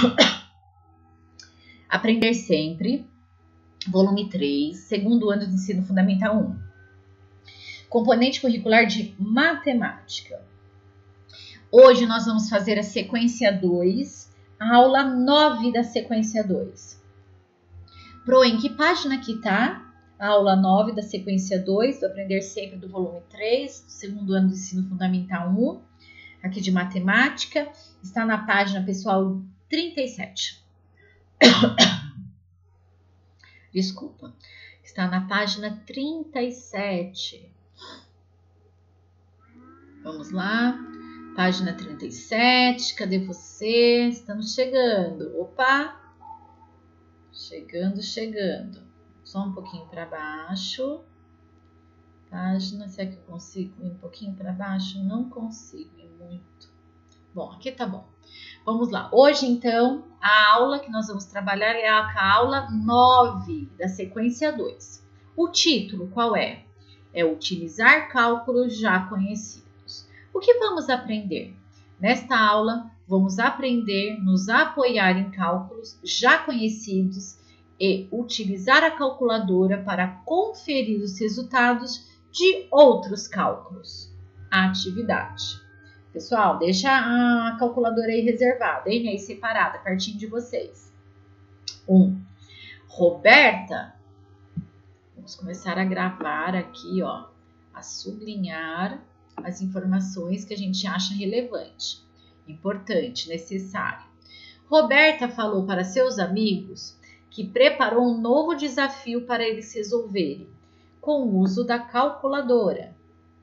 Aprender Sempre, volume 3, segundo ano do ensino fundamental 1. Componente curricular de matemática. Hoje nós vamos fazer a sequência 2, a aula 9 da sequência 2. Pro, em que página que tá? A aula 9 da sequência 2, do Aprender Sempre, do volume 3, do segundo ano do ensino fundamental 1, aqui de matemática. Está na página, pessoal, 37. Desculpa. Está na página 37. Vamos lá. Página 37. Cadê você? Estamos chegando. Opa! Chegando. Só um pouquinho para baixo. Página, será que eu consigo ir um pouquinho para baixo? Não consigo ir muito. Bom, aqui tá bom. Vamos lá. Hoje, então, a aula que nós vamos trabalhar é a aula 9 da sequência 2. O título qual é? É utilizar cálculos já conhecidos. O que vamos aprender? Nesta aula, vamos aprender nos apoiar em cálculos já conhecidos e utilizar a calculadora para conferir os resultados de outros cálculos. Atividade. Pessoal, deixa a calculadora aí reservada, hein? Aí separada, pertinho de vocês. 1. Roberta, vamos começar a gravar aqui, ó, a sublinhar as informações que a gente acha relevante, importante, necessário. Roberta falou para seus amigos que preparou um novo desafio para eles resolverem, com o uso da calculadora.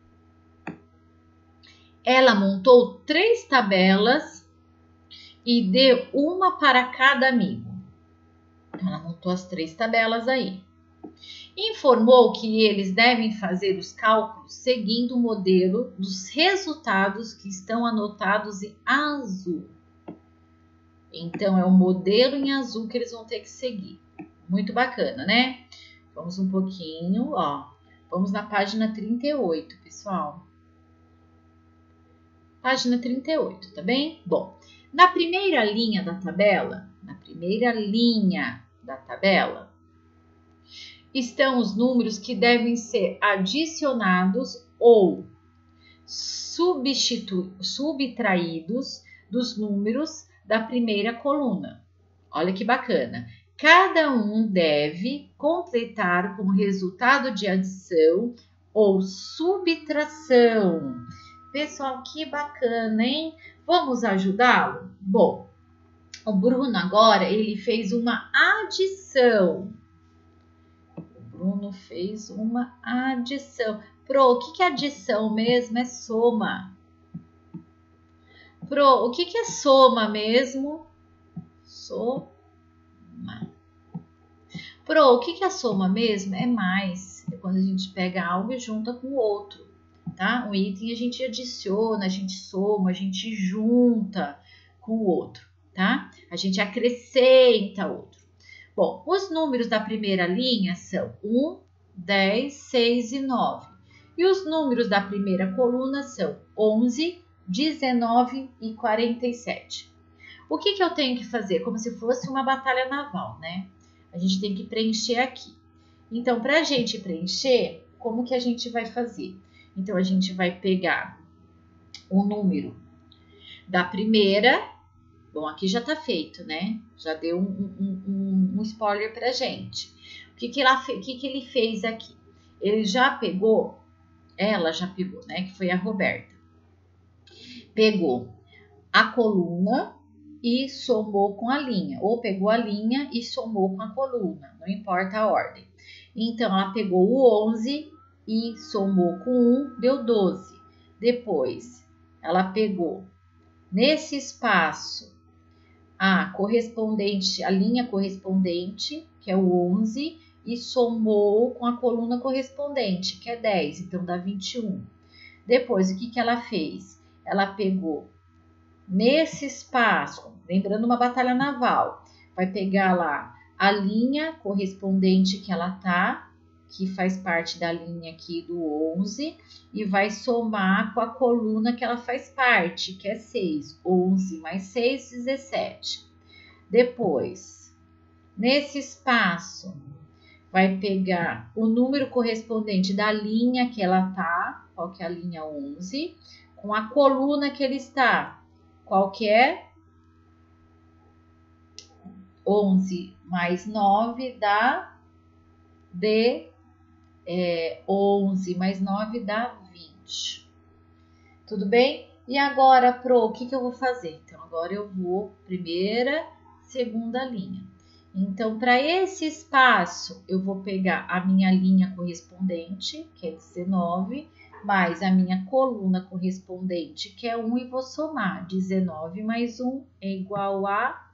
Ela montou 3 tabelas e deu uma para cada amigo. Ela montou as 3 tabelas aí. Informou que eles devem fazer os cálculos seguindo o modelo dos resultados que estão anotados em azul. Então, é o modelo em azul que eles vão ter que seguir. Muito bacana, né? Vamos um pouquinho, ó. Vamos na página 38, pessoal. Página 38, tá bem? Bom, na primeira linha da tabela, estão os números que devem ser adicionados ou subtraídos dos números da primeira coluna. Olha que bacana. Cada um deve completar como resultado de adição ou subtração. Pessoal, que bacana, hein? Vamos ajudá-lo? Bom, o Bruno agora, ele fez uma adição. Pro, o que é adição mesmo? É soma. Pro, o que é soma mesmo? Soma. Pro, o que é soma mesmo? É mais. É quando a gente pega algo e junta com o outro. Tá? Um item a gente adiciona, a gente soma, a gente junta com o outro, tá? A gente acrescenta outro. Bom, os números da primeira linha são 1, 10, 6 e 9. E os números da primeira coluna são 11, 19 e 47. O que eu tenho que fazer? Como se fosse uma batalha naval, né? A gente tem que preencher aqui. Então, para a gente preencher, como que a gente vai fazer? Então, a gente vai pegar o número da primeira. Bom, aqui já tá feito, né? Já deu um spoiler pra gente. O que ele fez aqui? Ele já pegou, ela já pegou, né? Que foi a Roberta. Pegou a coluna e somou com a linha. Ou pegou a linha e somou com a coluna. Não importa a ordem. Então, ela pegou o 11 e somou com 1, deu 12. Depois, ela pegou nesse espaço a linha correspondente, que é o 11, e somou com a coluna correspondente, que é 10, então dá 21. Depois, o que ela fez? Ela pegou nesse espaço, lembrando uma batalha naval, vai pegar lá a linha correspondente que ela tá, que faz parte da linha aqui do 11, e vai somar com a coluna que ela faz parte, que é 6. 11 mais 6, 17. Depois, nesse espaço, vai pegar o número correspondente da linha que ela tá, qual que é a linha 11, com a coluna que ele está, qual que é? 11 mais 9 dá 11 mais 9 dá 20. Tudo bem? E agora, o que eu vou fazer? Então, agora eu vou primeira, segunda linha. Então, para esse espaço, eu vou pegar a minha linha correspondente, que é 19, mais a minha coluna correspondente, que é 1, e vou somar. 19 mais 1 é igual a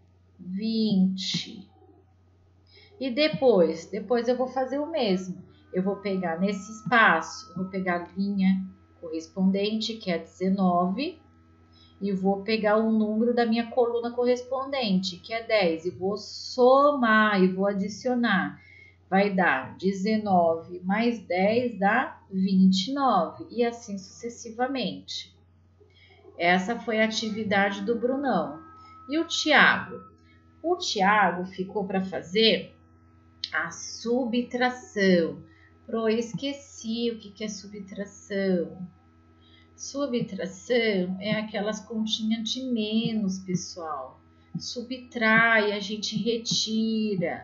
20. E depois eu vou fazer o mesmo. Eu vou pegar nesse espaço, vou pegar a linha correspondente, que é 19, e vou pegar o número da minha coluna correspondente, que é 10, e vou somar e vou adicionar. Vai dar 19 mais 10 dá 29, e assim sucessivamente. Essa foi a atividade do Brunão. E o Tiago? O Tiago ficou para fazer a subtração. Eu esqueci o que é subtração. Subtração é aquelas continhas de menos, pessoal. Subtrai, a gente retira.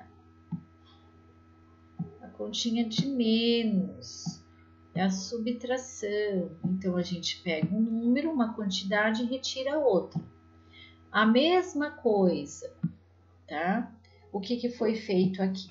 A continha de menos é a subtração. Então, a gente pega um número, uma quantidade e retira outra. A mesma coisa, tá? O que foi feito aqui?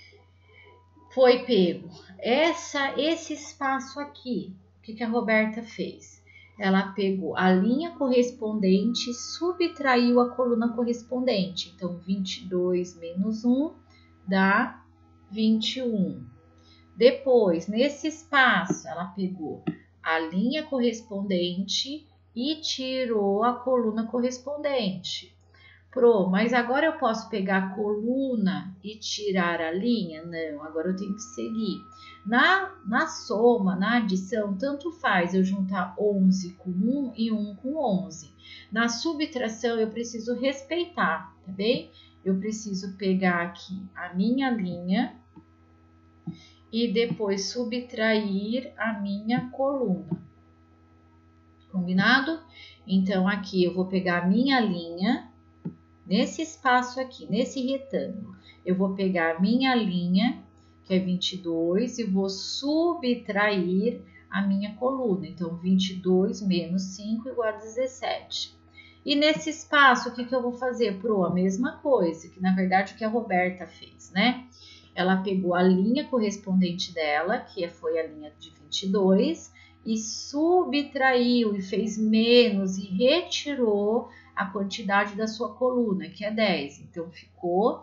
Foi pego esse espaço aqui. O que a Roberta fez? Ela pegou a linha correspondente e subtraiu a coluna correspondente. Então, 22 menos 1 dá 21. Depois, nesse espaço, ela pegou a linha correspondente e tirou a coluna correspondente. Mas agora eu posso pegar a coluna e tirar a linha? Não, agora eu tenho que seguir. Na soma, na adição, tanto faz eu juntar 11 com 1 e 1 com 11. Na subtração, eu preciso respeitar, tá bem? Eu preciso pegar aqui a minha linha e depois subtrair a minha coluna. Combinado? Então, aqui eu vou pegar a minha linha. Nesse espaço aqui, nesse retângulo, eu vou pegar a minha linha, que é 22, e vou subtrair a minha coluna. Então, 22 menos 5 igual a 17. E nesse espaço, o que eu vou fazer? A mesma coisa, que na verdade o que a Roberta fez, né? Ela pegou a linha correspondente dela, que foi a linha de 22, e subtraiu e fez menos e retirou a quantidade da sua coluna, que é 10. Então, ficou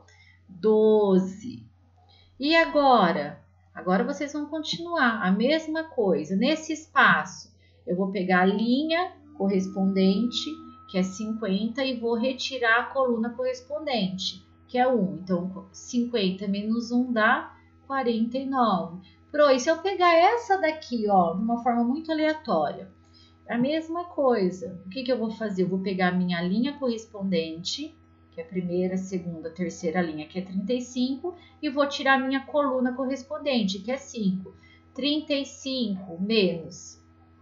12. E agora? Agora vocês vão continuar a mesma coisa. Nesse espaço, eu vou pegar a linha correspondente, que é 50, e vou retirar a coluna correspondente, que é 1. Então, 50 menos 1 dá 49. E se eu pegar essa daqui, ó, de uma forma muito aleatória, a mesma coisa. O que eu vou fazer? Eu vou pegar a minha linha correspondente, que é a primeira, segunda, terceira linha, que é 35, e vou tirar a minha coluna correspondente, que é 5. 35 menos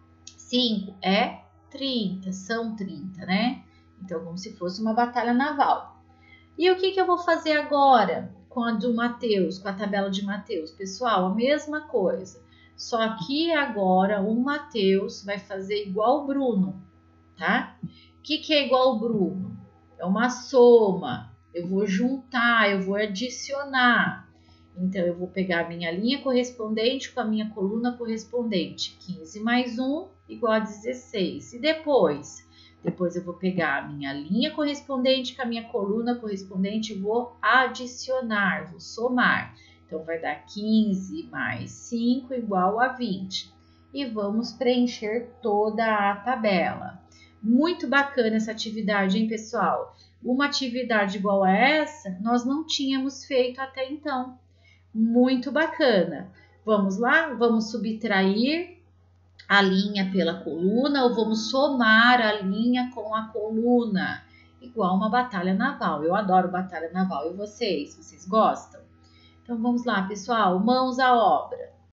5 é 30, são 30, né? Então, como se fosse uma batalha naval. E o que eu vou fazer agora com a do Mateus, com a tabela de Mateus? Pessoal, a mesma coisa. Só que agora o Mateus vai fazer igual o Bruno, tá? O que é igual o Bruno? É uma soma. Eu vou juntar, eu vou adicionar. Então, eu vou pegar a minha linha correspondente com a minha coluna correspondente. 15 mais 1 igual a 16. E depois eu vou pegar a minha linha correspondente com a minha coluna correspondente e vou adicionar, vou somar. Então, vai dar 15 mais 5 igual a 20. E vamos preencher toda a tabela. Muito bacana essa atividade, hein, pessoal? Uma atividade igual a essa, nós não tínhamos feito até então. Muito bacana. Vamos lá? Vamos subtrair a linha pela coluna ou vamos somar a linha com a coluna? igual uma batalha naval. Eu adoro batalha naval. E vocês? Vocês gostam? Então vamos lá, pessoal, mãos à obra.